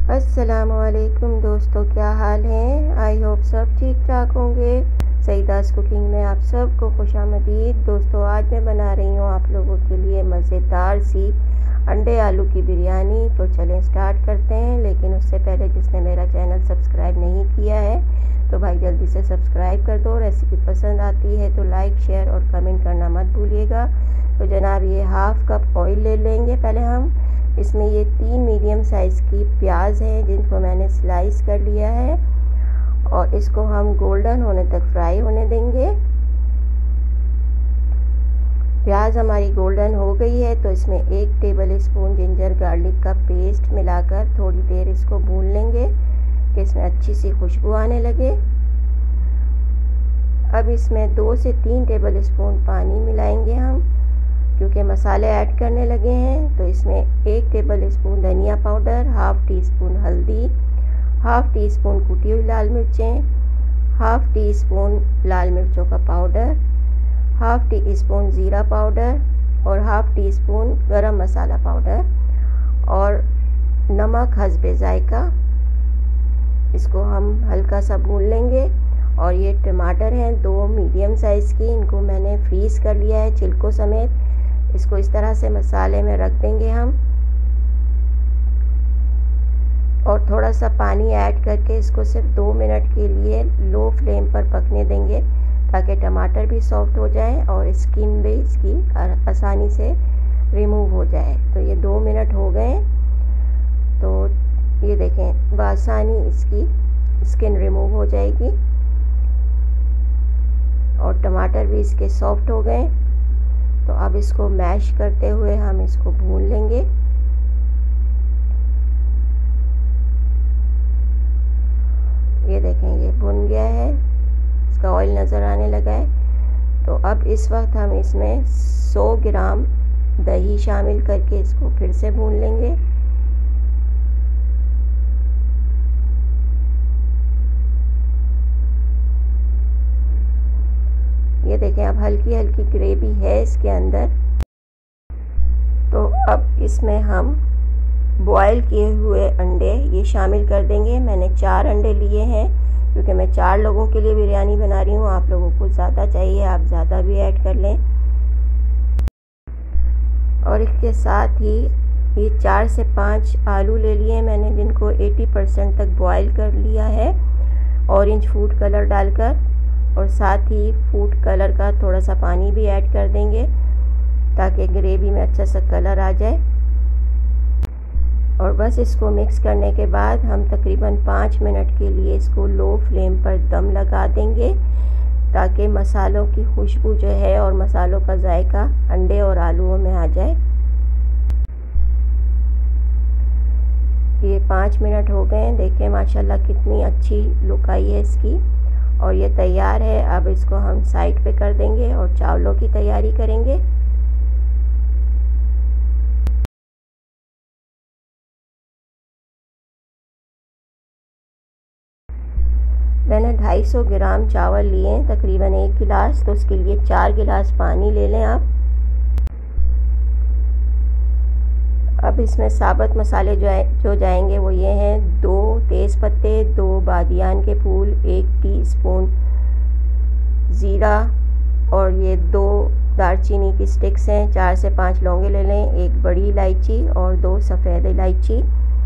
अस्सलामुअलैकुम दोस्तों, क्या हाल है। आई होप सब ठीक ठाक होंगे। सईदास कुकिंग में आप सबको खुशामदीद। दोस्तों, आज मैं बना रही हूँ आप लोगों के लिए मज़ेदार सी अंडे आलू की बिरयानी। तो चलें स्टार्ट करते हैं। लेकिन उससे पहले जिसने मेरा चैनल सब्सक्राइब नहीं किया है तो भाई जल्दी से सब्सक्राइब कर दो। रेसिपी पसंद आती है तो लाइक शेयर और कमेंट करना मत भूलिएगा। तो जनाब, ये हाफ़ कप ऑयल ले लेंगे पहले हम। इसमें ये 3 मीडियम साइज़ की प्याज हैं जिनको मैंने स्लाइस कर लिया है और इसको हम गोल्डन होने तक फ्राई होने देंगे। प्याज हमारी गोल्डन हो गई है तो इसमें 1 टेबल स्पून जिंजर गार्लिक का पेस्ट मिलाकर थोड़ी देर इसको भून लेंगे कि इसमें अच्छी सी खुशबू आने लगे। अब इसमें 2 से 3 टेबल स्पून पानी मिलाएंगे हम, क्योंकि मसाले ऐड करने लगे हैं। तो इसमें 1 टेबल स्पून धनिया पाउडर, हाफ़ टी स्पून हल्दी, हाफ़ टी स्पून कुटी हुई लाल मिर्चें, हाफ़ टी स्पून लाल मिर्चों का पाउडर, हाफ़ टी स्पून ज़ीरा पाउडर और half teaspoon garam masala powder और नमक हस्बे ज़ायका। इसको हम हल्का सा भून लेंगे। और ये टमाटर हैं 2 मीडियम साइज़ की, इनको मैंने फ्रीज़ कर लिया है छिलकों समेत। इसको इस तरह से मसाले में रख देंगे हम और थोड़ा सा पानी ऐड करके इसको सिर्फ 2 मिनट के लिए लो फ्लेम पर पकने देंगे ताकि टमाटर भी सॉफ्ट हो जाए और स्किन भी इसकी आसानी से रिमूव हो जाए। तो ये 2 मिनट हो गए। तो ये देखें, बआसानी इसकी स्किन रिमूव हो जाएगी और टमाटर भी इसके सॉफ्ट हो गए। तो अब इसको मैश करते हुए हम इसको भून लेंगे। ये देखें, ये भुन गया है, इसका ऑयल नज़र आने लगा है। तो अब इस वक्त हम इसमें 100 ग्राम दही शामिल करके इसको फिर से भून लेंगे। ये देखें, अब हल्की हल्की ग्रेवी है इसके अंदर। तो अब इसमें हम बॉयल किए हुए अंडे ये शामिल कर देंगे। मैंने 4 अंडे लिए हैं क्योंकि मैं 4 लोगों के लिए बिरयानी बना रही हूँ। आप लोगों को ज़्यादा चाहिए, आप ज़्यादा भी ऐड कर लें। और इसके साथ ही ये 4 से 5 आलू ले लिए मैंने, जिनको 80% तक बॉयल कर लिया है ऑरेंज फूड कलर डालकर। और साथ ही फूड कलर का थोड़ा सा पानी भी ऐड कर देंगे ताकि ग्रेवी में अच्छा सा कलर आ जाए। और बस इसको मिक्स करने के बाद हम तकरीबन 5 मिनट के लिए इसको लो फ्लेम पर दम लगा देंगे ताकि मसालों की खुशबू जो है और मसालों का जायका अंडे और आलूओं में आ जाए। ये 5 मिनट हो गए हैं। देखें माशाल्लाह कितनी अच्छी लुक आई है इसकी और ये तैयार है। अब इसको हम साइड पे कर देंगे और चावलों की तैयारी करेंगे। मैंने 250 ग्राम चावल लिए हैं, तकरीबन 1 गिलास। तो उसके लिए 4 गिलास पानी ले लें आप। अब इसमें साबुत मसाले जो जाएंगे वो ये हैं: 2 तेज़ पत्ते, 2 बादियान के फूल, 1 टीस्पून ज़ीरा और ये 2 दालचीनी की स्टिक्स हैं। 4 से 5 लौंगे ले लें, 1 बड़ी इलायची और 2 सफ़ेद इलायची।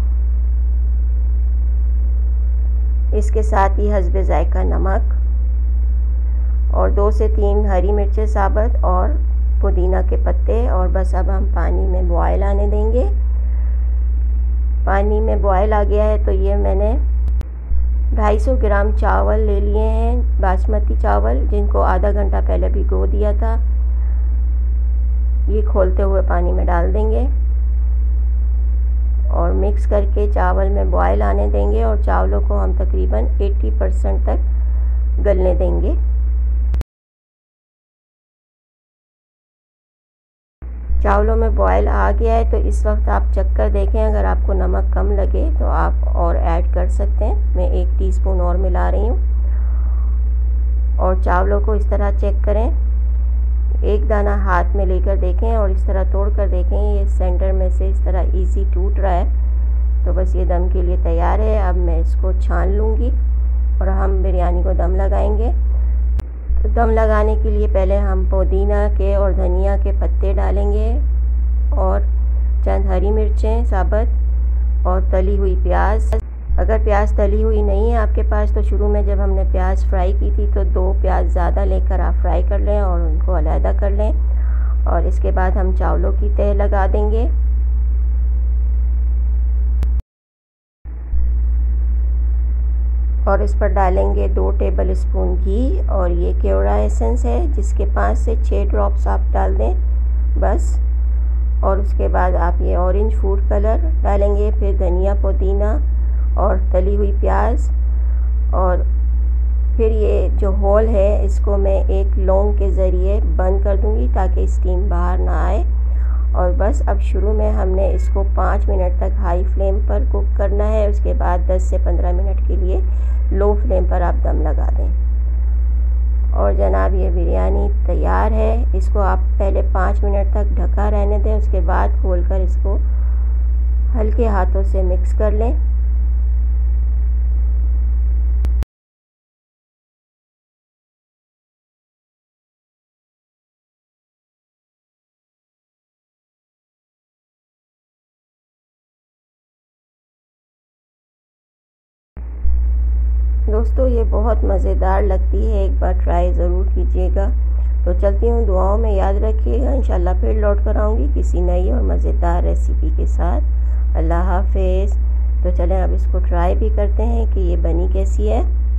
इसके साथ ही हस्बे ज़ायका नमक और 2 से 3 हरी मिर्चें साबुत और पुदीना के पत्ते। और बस अब हम पानी में बॉयल आने देंगे। पानी में बॉयल आ गया है तो ये मैंने 250 ग्राम चावल ले लिए हैं, बासमती चावल, जिनको आधा घंटा पहले भिगो दिया था। ये खोलते हुए पानी में डाल देंगे और मिक्स करके चावल में बॉयल आने देंगे और चावलों को हम तकरीबन 80% तक गलने देंगे। चावलों में बॉयल आ गया है तो इस वक्त आप चख कर देखें। अगर आपको नमक कम लगे तो आप और ऐड कर सकते हैं। मैं 1 टीस्पून और मिला रही हूँ। और चावलों को इस तरह चेक करें, एक दाना हाथ में लेकर देखें और इस तरह तोड़ कर देखें। ये सेंटर में से इस तरह इजी टूट रहा है तो बस ये दम के लिए तैयार है। अब मैं इसको छान लूँगी और हम बिरयानी को दम लगाएंगे। तो दम लगाने के लिए पहले हम पुदीना के और धनिया के पत्ते डालेंगे और चंद हरी मिर्चें साबुत और तली हुई प्याज। अगर प्याज तली हुई नहीं है आपके पास तो शुरू में जब हमने प्याज फ्राई की थी तो 2 प्याज ज़्यादा लेकर आप फ्राई कर लें और उनको अलहदा कर लें। और इसके बाद हम चावलों की तह लगा देंगे। और इस पर डालेंगे 2 टेबल स्पून घी और ये केवड़ा एसेंस है जिसके 5 से 6 ड्रॉप्स आप डाल दें बस। और उसके बाद आप ये ऑरेंज फूड कलर डालेंगे, फिर धनिया पुदीना और तली हुई प्याज। और फिर ये जो होल है इसको मैं एक लौंग के ज़रिए बंद कर दूंगी ताकि स्टीम बाहर ना आए। और बस अब शुरू में हमने इसको 5 मिनट तक हाई फ्लेम पर कुक करना है। उसके बाद 10 से 15 मिनट के लिए लो फ्लेम पर आप दम लगा दें। और जनाब ये बिरयानी तैयार है। इसको आप पहले 5 मिनट तक ढका रहने दें, उसके बाद खोलकर इसको हल्के हाथों से मिक्स कर लें। दोस्तों ये बहुत मज़ेदार लगती है, एक बार ट्राई ज़रूर कीजिएगा। तो चलती हूँ, दुआओं में याद रखिएगा। इंशाल्लाह फिर लौट कर आऊँगी किसी नई और मज़ेदार रेसिपी के साथ। अल्लाह हाफ़िज़। तो चलें अब इसको ट्राई भी करते हैं कि ये बनी कैसी है।